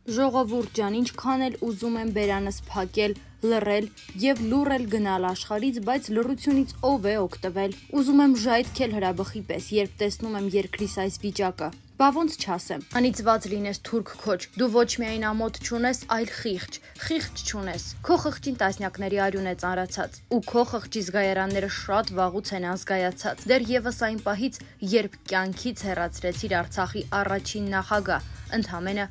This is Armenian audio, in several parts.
Ժողովուրդ ջան, ինչքան էլ ուզում եմ բերանս փակել, լռել եւ լուռել գնալ աշխարից, բայց լռությունից ով է օգտվել։ Ուզում եմ ժայթքել հրաբխի պես, երբ տեսնում եմ երկրիս այս վիճակը։ Բա ոնց չասեմ, անիծված լինես թուրք քոչ, դու ոչ միայն ամոթ չունես, այլ խիղճ չունես։ Քո խղճին տասնյակների արյուն է ծանրացած, ու քո խղճի զգայարանները շատ վաղուց են ազգայացած։ Դեռևս այն պահից, երբ կյանքից հեռացրեցիր Արցախի առաջին նախագահ, ընդամենը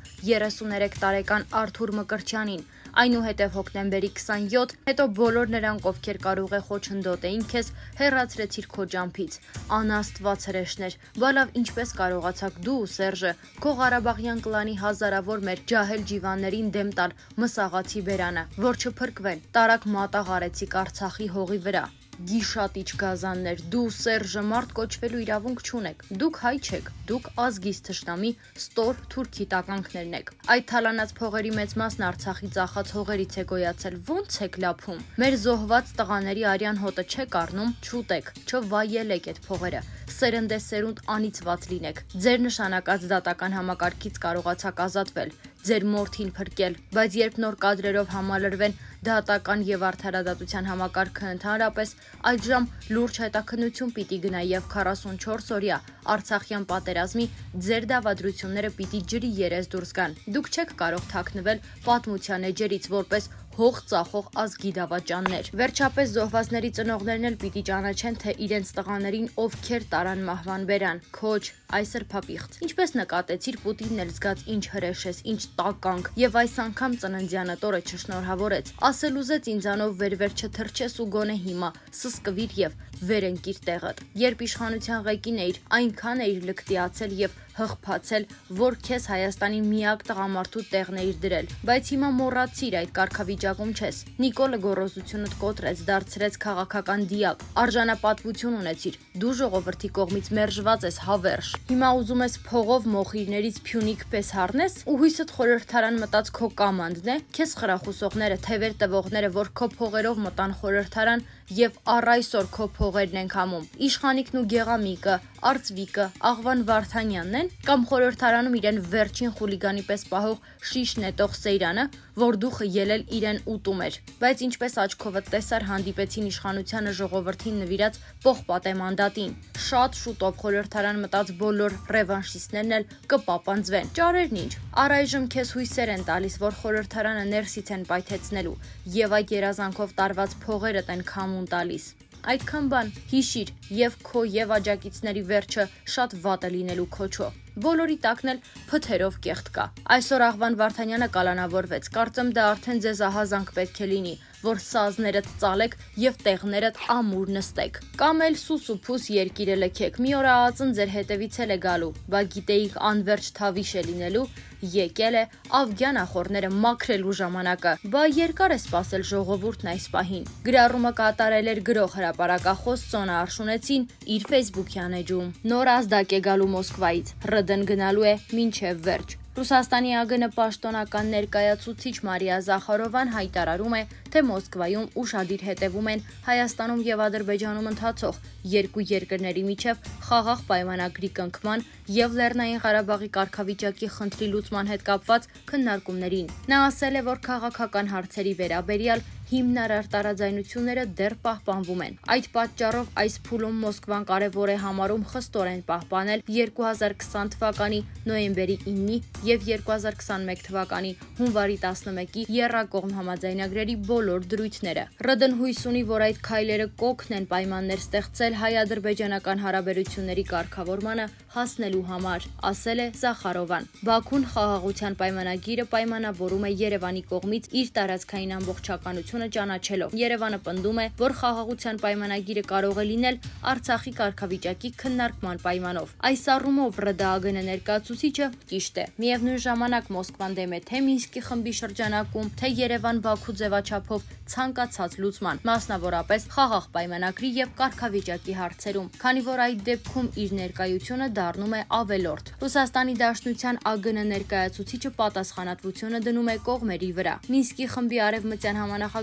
33 տարեկան Արթուր Մկրտչյանին, այնուհետև հոկտեմբերի 27, հետո բոլոր նրանք, ովքեր կարող է խոչընդոտեին քեզ, հեռացրեցիր քո ջամփից։ Անաստված հրեշներ, բա լավ ինչպես կարողացաք դու ու Սերժը քո Ղարաբաղյան կլանի հազարավոր մեր ջահել ջիվաններին դեմ տալ Մսաղացի բերանը, որ չփրկվեն, տարակ մատաղ արեցիք Արցախի հողի վրա։ Գիշատիչ գազաններ, դու Սերժը մարդ կոչվելու իրավունք չունեք, դուք հայ չեք, դուք ազգից թշնամի ստոր թուրքի տականքներն եք։ Այդ թալանած փողերի մեծ մասն Արցախի ծախած հողերից է գոյացել, ո՞նց եք լափում։ Մեր զոհված տղաների արյան հոտը չեք առնում, չուտեք, չվայելեք այդ փողերը, սերնդեսերունդ անիծված լինեք։ Ձեր նշանակած դատական համակարգից կարողացաք ազատվել, ձեր մորթին փրկել, բայց երբ նոր կադրերով համալրվեն դատական եւ արդարադատության համակարգը ընդհանրապես, այդժամ լուրջ հետաքննություն պիտի գնա եւ 44 օրյա Արցախյան պատերազմի ձեր դավադրությունները պիտի ջրի երես դուրս գան։ Դուք չեք կարող թաքնվել պատմության էջերից որպես հող ծախող ազգի դավաճաններ։ Վերջապես զոհվածների ծնողներն էլ պիտի ճանաչեն, թե իրենց տղաներին ովքեր տարան մահվան բերան։ Քոչ, այս սրբապիղծ։ Ինչպես նկատեցիր, Պուտինն էլ զգաց ինչ հրեշ ես, ինչ տականք, եւ այս անգամ ծննդյանդ օրը չշնորհավորեց։ Ասել ուզեց ինձանով վեր չթրջես ու գոնե հիմա սսկվիր եւ վեր ընկիր տեղդ։ Երբ իշխանության ղեկին էիր, այնքան էիր լկտիացել եւ հղփացել, որ քեզ Հայաստանի միակ տղամարդու տեղն էիր դրել, բայց հիմա մոռացիր այդ կարգավիճակում չես։ Նիկոլը գոռոզությունդ կոտրեց, դարձրեց քաղաքական դիակ, արժանապատվություն ունեցիր, դու ժողովրդի կողմից մերժված ես հավերժ։ Հիմա ուզում ես փողով մոխիրներից Փյունիկ պես հառնես ու հույսդ խորհրդարան մտած քո կամանդն է, քեզ խրախուսողները, թևեր տվողները, որ քո փողերով մտան խորհրդարան եւ առ այսօր քո փողերն են քամում։ Իշխանիկն ու Գեղամիկը, Արծվիկը, Աղվան Վարդանյանն են, կամ խորհրդարանում իրեն վերջին խուլիգանի պես պահող շիշ նետող Սեյրանը, որ դուխը ելել իրեն ուտում էր։ Բայց ինչպես աչքովդ տեսար, հանդիպեցին իշխանությանը ժողովրդին նվիրած պողպատե մանդատին։ Շատ շուտով խորհրդարան մտած բոլոր ռևանշիստներն էլ կպապանձվեն։ Ճարերն ինչ։ Առայժմ քեզ հույսեր են տալիս, որ խորհրդարանը ներսից են պայթեցնելու եւ այդ երազանքով տարված փողերդ են քամուն տալիս։ Այդքան բան հիշիր եւ քո եւ աջակիցների վերջը շատ վատը լինելու քոչո։ Բոլորի տակն էլ փթերով կեղտ կա։ Այսօր Աղվան Վարդանյանը կալանավորվեց։ Կարծեմ դա արդեն ձեզ ահազանգ պետք է լինի, որ սազներդ ծալեք եւ տեղներդ ամուր նստեք։ Կամ էլ սուս ու փուս երկիրը լքեք։ Մի օր ԱԱԾ-ն ձեր հետևից էլ է գալու, բա գիտեիք անverջ թավիշ է լինելու, եկել է Ավգյան ախորները մաքրելու ժամանակը։ Բա երկար է սպասել ժողովուրդն այս պահին։ Գրառումը կատարել էր գրող հրապարակախոս Սոնա Արշունեցին իր Facebook-յան էջում։ Նոր ազդակ է գալու Մոսկվայից։ ՌԴ-ն գնալու է մինչև վերջ։ Ռուսաստանի ԱԳՆ պաշտոնական ներկայացուցիչ Մարիա Զախարովան հայտարարում է, թե Մոսկվայում ուշադիր հետևում են Հայաստանում եւ Ադրբեջանում ընթացող երկու երկրների միջև խաղաղ պայմանագրի կնքման եւ Լեռնային Ղարաբաղի կարգավիճակի խնդրի լուծման հետ կապված քննարկումներին։ Նա ասել է, որ քաղաքական հարցերի վերաբերյալ հիմնարար տարաձայնությունները դեռ պահպանվում են։ Այդ պատճառով այս փուլում Մոսկվան կարևոր է համարում խստորեն պահպանել 2020 թվականի նոյեմբերի 9-ի եւ 2021 թվականի հունվարի 11-ի եռակողմ համաձայնագրերի բոլոր դրույթները։ ՌԴ-ն հույս ունի, որ այդ քայլերը կօգնեն պայմաններ ստեղծել հայ-ադրբեջանական հարաբերությունների կարգավորմանը հասնելու համար, ասել է Զախարովան։ Բաքուն խաղաղության պայմանագիրը պայմանավորում է Երևանի կողմից իր տարածքային ամբողջականությունը ճանաչելով։ Երևանը պնդում է, որ խաղաղության պայմանագիրը կարող է լինել Արցախի կարգավիճակի քննարկման պայմանով։ Այս առումով ՌԴ-ԱԳՆ ներկայացուցիչը ճիշտ է։ Միևնույն ժամանակ Մոսկվան դեմ է թե Մինսկի խմբի շրջանակում, թե Երևան-Բաքու ձևաչափով ցանկացած լուծման, մասնավորապես խաղաղ պայմանագրի եւ կարգավիճակի հարցերում, քանի որ այդ դեպքում իր ներկայությունը դառնում է ավելորդ։ Ռուսաստանի Դաշնության ԱԳՆ ներկայացուցիչը պատասխանատվությունը դնում է կողմերի վրա։ Մինսկի խմբի արևմտյան համանախագահ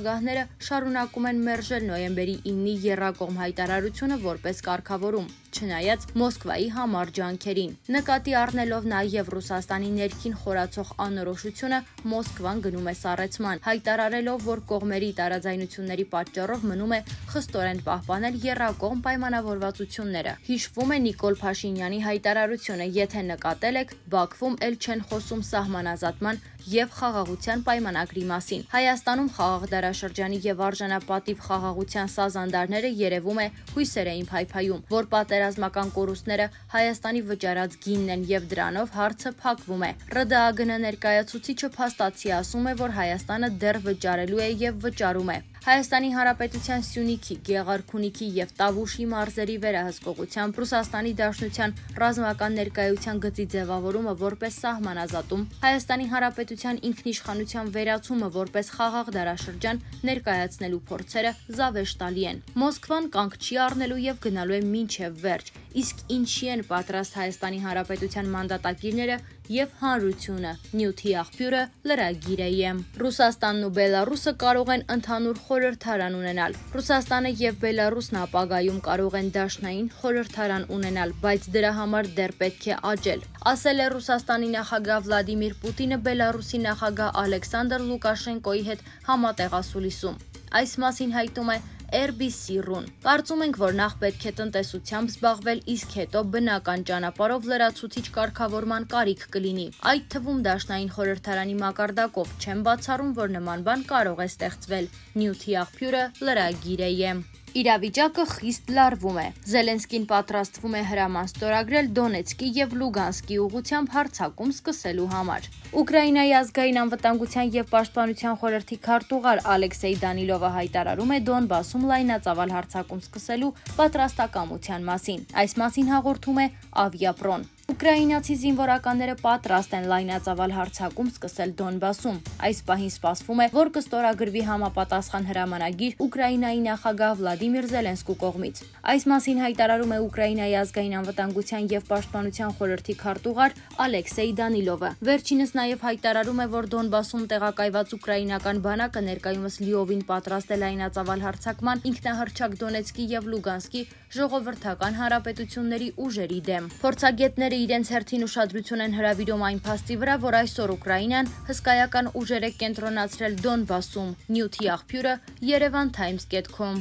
նախագահները շարունակում են մերժել նոյեմբերի 9-ի եռակողմ հայտարարությունը որպես կարգավորում, չնայած Մոսկվայի համառ ջանքերին։ Նկատի առնելով նաև Ռուսաստանի ներքին խորացող անորոշությունը, Մոսկվան գնում է սառեցման, հայտարարելով, որ կողմերի տարաձայնությունների պատճառով մնում է խստորեն պահպանել եռակողմ պայմանավորվածությունները։ Հիշվում է Նիկոլ Փաշինյանի հայտարարությունը, եթե նկատել եք, Բաքվում էլ չեն խոսում սահմանազատման և խաղաղության պայմանագրի մասին։ Հայաստանում խաղաղ դարաշրջանի և արժանապատիվ խաղաղության սազանդարները երևում է հույսեր էին փայփայում, որ պատերազմական կորուստները Հայաստանի վճարած գինն են և դրանով հարցը փակվում է։ ՌԴԱԳՆ ներկայացուցիչը փաստացի ասում է, որ Հայաստանը դեռ վճարելու է և վճարում է։ Հայաստանի Հանրապետության Սյունիքի, Գեղարքունիքի և Տավուշի մարզերի վերահսկողությամբ Ռուսաստանի Դաշնության ռազմական ներկայության գծի ձևավորումը որպես սահմանազատում, Հայաստանի Հանրապետության ինքնիշխանության վերացումը որպես խաղաղ դարաշրջան ներկայացնելու փորձերը զավեշտալի են։ Մոսկվան կանգ չի առնելու և գնալու է մինչև վերջ, իսկ ինչի են պատրաստ Հայաստանի Հանրապետության մանդատակիրները և հանրությունը։ Նյութի աղբյուրը լրագիր է։ Ռուսաստանն ու Բելառուսը կարող են ընդհանուր խորհրդարան ունենալ։ Ռուսաստանը և Բելառուսն ապագայում կարող են դաշնային խորհրդարան ունենալ, բայց դրա համար դեռ պետք է աճել, ասել է Ռուսաստանի նախագահ Վլադիմիր Պուտինը Բելառուսի նախագահ Ալեքսանդր Լուկաշենկոյի հետ համատեղ ասուլիսում։ Այս մասին հայտում է RBC-ն։ Կարծում ենք, որ նախ պետք է տնտեսությամբ զբաղվել, իսկ հետո բնական ճանապարհով լրացուցիչ կարգավորման կարիք կլինի։ Այդ թվում դաշնային խորհրդարանի մակարդակով չեմ բացառում, որ նման բան կարող է ստեղծվել։ Նյութի աղբյուրը լրագիր է։ Իրավիճակը խիստ լարվում է։ Զելենսկին պատրաստվում է հրաման ստորագրել Դոնեցկի և Լուգանսկի ուղղությամբ հարձակում սկսելու համար։ Ուկրաինայի ազգային անվտանգության և պաշտպանության խորհրդի քարտուղար Ալեքսեյ Դանիլովը հայտարարում է Դոնբասում լայնածավալ հարձակում սկսելու պատրաստակամության մասին։ Այս մասին հաղորդում է Ավիապրոն։ Ուկրաինացի զինվորականները պատրաստ են լայնածավալ հարձակում սկսել Դոնբասում։ Այս պահին սպասվում է, որ կստորագրվի համապատասխան հրամանագիր Ուկրաինայի նախագահ Վլադիմիր Զելենսկու կողմից։ Այս մասին հայտարարում է Ուկրաինայի ազգային անվտանգության և պաշտպանության խորհրդի քարտուղար Ալեքսեյ Դանիլովը։ Վերջինս նաև հայտարարում է, որ Դոնբասում տեղակայված ուկրաինական բանակը ներկայումս լիովին պատրաստ է լայնածավալ հարձակման ինքնահռչակ Դոնեցկի և Լուգանսկի ժողովրդական հանրապետությունների ուժերի դեմ։ Փորձագետները իրենց հերթին ուշադրություն են հրավիրում այն փաստի վրա, որ այսօր Ուկրաինան հսկայական ուժեր է կենտրոնացրել Դոնբասում։ Նյութի աղբյուրը Yerevan-Times.com։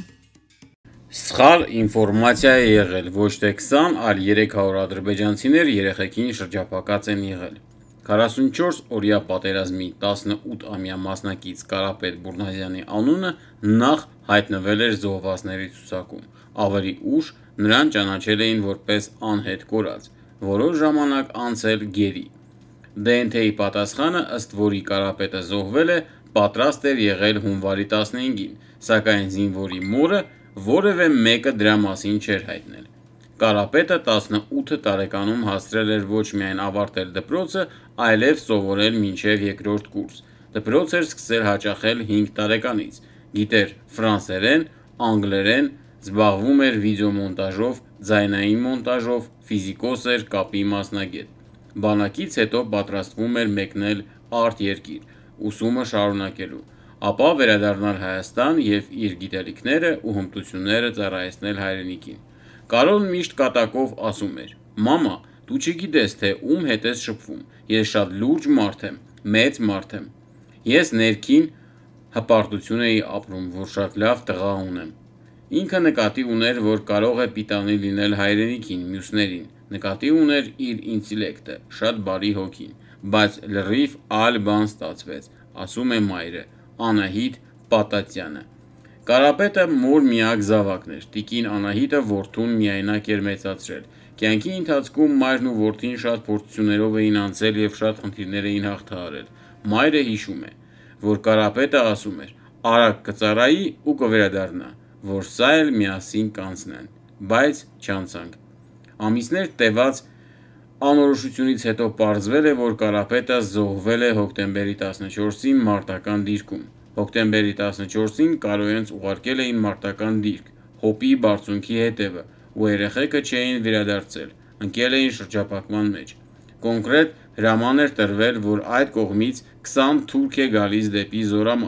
Սխալ ինֆորմացիա է եղել, ոչ թե 20, այլ 300 ադրբեջանցիներ երեխեքին շրջափակած են եղել։ 44 օրյա պատերազմի 18-ամյա մասնակից Կարապետ Բուրնազյանի անունը նախ հայտնվել էր զոհվածների ցուցակում։ Ավելի ուշ նրան ճանաչել էին որպես անհետ կորած, որոշ ժամանակ անց էլ գերի։ ԴՆԹ-ի պատասխանը, ըստ որի Կարապետը զոհվել է, պատրաստ էր եղել հունվարի 15-ին, սակայն զինվորի մորը որևէ մեկը դրա մասին չէր հայտնել։ Կարապետը 18 տարեկանում հասցրել էր ոչ միայն ավարտել դպրոցը, այլև սովորել մինչև երկրորդ կուրս։ Դպրոց էր սկսել հաճախել 5 տարեկանից, գիտեր ֆրանսերեն, անգլերեն, զբաղվում էր վիդեոմոնտաժով, ձայնային մոնտաժով, ֆիզիկոս էր, կապի մասնագետ։ Բանակից հետո պատրաստվում էր մեկնել արտերկիր, ուսումը շարունակելու, ապա վերադառնալ Հայաստան և իր գիտելիքները ու հմտությունները ծառայեցնել հայրենիքին։ Կարոլն միշտ կատակով ասում էր. «Մամա, դու չգիտես, թե ում հետ ես շփվում, ես շատ լուրջ մարդ եմ, մեծ մարդ եմ»։ Ես ներքին հպարտություն էի ապրում, որ շատ լավ տղա ունեմ։ Ինքը նկատի ուներ, որ կարող է պիտանի լինել հայրենիքին, մյուսներին, նկատի ուներ իր ինտելեկտը, շատ բարի հոգին, բայց լրիվ այլ բան ստացվեց, ասում է մայրը, Անահիտ Պատատյանը։ Կարապետը մոր միակ զավակն էր, տիկին Անահիտը որդուն միայնակ էր մեծացրել։ Կյանքի ընթացքում մայրն ու որդին շատ փորձություններով էին անցել և շատ խնդիրներ էին հաղթահարել։ Մայրը հիշում է, որ Կարապետը ասում էր. «Արագ կծառայի ու կվերադառնա, որ սա էլ միասին կանցնեն», բայց չանցանք։ Ամիսներ տևած անորոշությունից հետո պարզվել է, որ Կարապետը զոհվել է հոկտեմբերի 14-ին մարտական դիրքում։ Հոկտեմբերի 14-ին Կարոյենց ուղարկել էին մարտական դիրք, Հոպի բարձունքի հետևը, ու երեխեքը չէին վերադարձել, ընկել էին շրջափակման մեջ։ Կոնկրետ հրաման էր տրվել, որ այդ կողմից 20 թուրք է գալիս դեպի Զորամաս։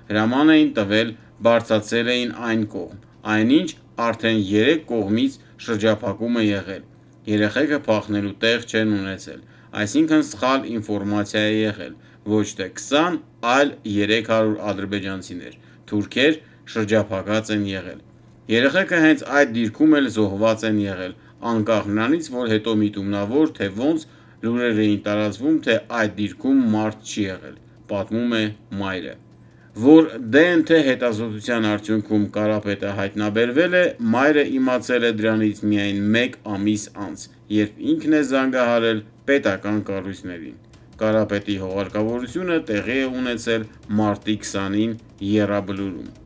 Հրաման էին տվել, բարձրացել էին այն կողմ, այնինչ արդեն 3 կողմից շրջափակում է եղել։ Երեխեքը փախնելու տեղ չեն ունեցել, այսինքն սխալ ինֆորմացիա է եղել, ոչ թե 20, այլ 300 ադրբեջանցիներ, թուրքեր շրջափակած են եղել։ Երեխեքը հենց այդ դիրքում էլ զոհված են եղել, անկախ նրանից, որ հետո միտումնավոր, թե ոնց լուրեր էին տարածվում, թե այդ դիրքում մարդ չի եղել, պատմում է մայրը։ Որ ԴՆԹ հետազոտության արդյունքում Կարապետը հայտնաբերվել է, մայրը իմացել է դրանից միայն 1 ամիս անց, երբ ինքն է զանգահարել պետական կառույցներին։ Կարապետի հուղարկավորությունը տեղի է ունեցել մարտի 20-ին Եռաբլուրում։